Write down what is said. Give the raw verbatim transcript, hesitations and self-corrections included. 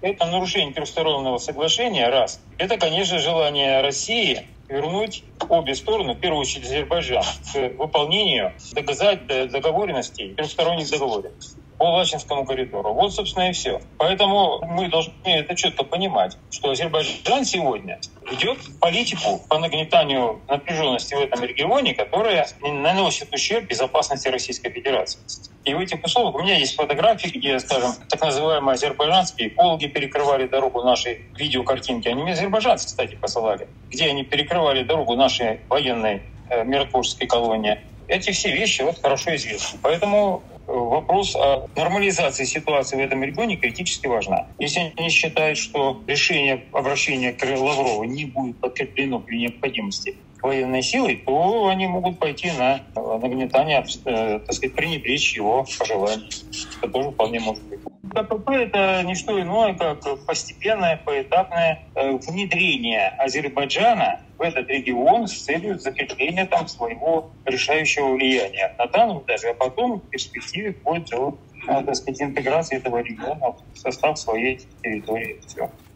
Это нарушение трехстороннего соглашения, раз. Это, конечно, желание России вернуть обе стороны, в первую очередь Азербайджан, к выполнению доказать договоренностей, трехсторонних договоренностей по Лачинскому коридору. Вот, собственно, и все. Поэтому мы должны это четко понимать, что Азербайджан сегодня ведет политику по нагнетанию напряженности в этом регионе, которая наносит ущерб безопасности Российской Федерации. И в этих условиях у меня есть фотографии, где, скажем, так называемые азербайджанские экологи перекрывали дорогу нашей видеокартинки. Они мне азербайджанцы, кстати, посылали, где они перекрывали дорогу нашей военной э, миротворческой колонии. Эти все вещи вот хорошо известны. Поэтому вопрос о нормализации ситуации в этом регионе критически важна. Если они считают, что решение обращения к Лаврову не будет подкреплено при необходимости военной силой, то они могут пойти на нагнетание, э, так сказать, пренебречь его пожеланий. Это тоже вполне может быть. КПП — это не что иное, как постепенное, поэтапное внедрение Азербайджана в этот регион с целью закрепления там своего решающего влияния на данном этапе, а потом в перспективе вплоть до, так сказать, интеграции этого региона в состав своей территории. Все.